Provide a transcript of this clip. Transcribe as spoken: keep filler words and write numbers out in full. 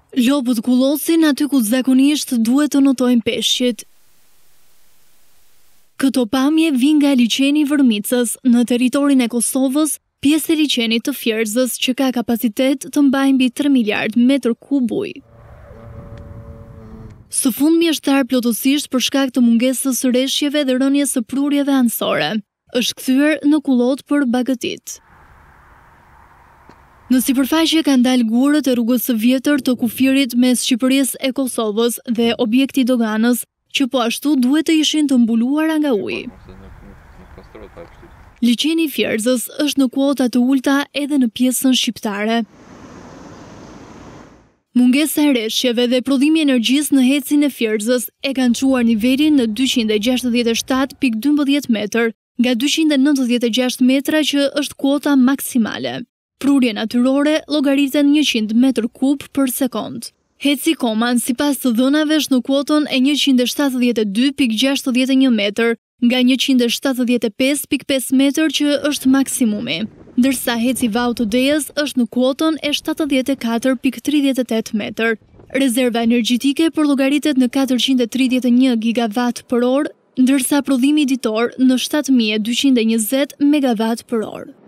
Lopët kullosin aty ku zakonisht duhet të notojnë peshqit. Këto pamje vijnë nga liçeni i Vërmicës, në territorin e Kosovës, pjesë e liçenit të Fierzës që ka kapacitet të mbajë mbi tre miliard metër kub ujë. Së fundmi është tar plotësisht për shkak të mungesës së rreshjeve dhe rënies së prurjeve anësore. Është kthyer në kullot për bagëtit. Në sipërfaqe ka ndalë gurët e rrugës së vjetër të kufirit mes Shqipërisë e Kosovës dhe objekti doganës, që po ashtu duhet të ishin të mbuluara nga uji. Liçeni i Fierzës është në kuota të ulta edhe në pjesën shqiptare. Mungesa e rreshjeve dhe prodhimi i energjisë në hecin e Fierzës e kanë çuar nivelin në dyqind e gjashtëdhjetë e shtatë pikë dymbëdhjetë metër, nga dyqind e nëntëdhjetë e gjashtë metra që është kuota maksimale. Prurja natyrore llogaritet njëqind metër kub për sekond. Heci Koman sipas të dhënave është në kuotën e njëqind e shtatëdhjetë e dy pikë gjashtëdhjetë e një metër, nga njëqind e shtatëdhjetë e pesë pikë pesë metër që është maksimumi, ndërsa heci Vau të Dejës është në kuotën e shtatëdhjetë e katër pikë tridhjetë e tetë metër. Rezerva energjitike përllogaritet në katërqind e tridhjetë e një gigawatt për orë, ndërsa prodhimi ditor në shtatë mijë e dyqind e njëzet megawatt për orë.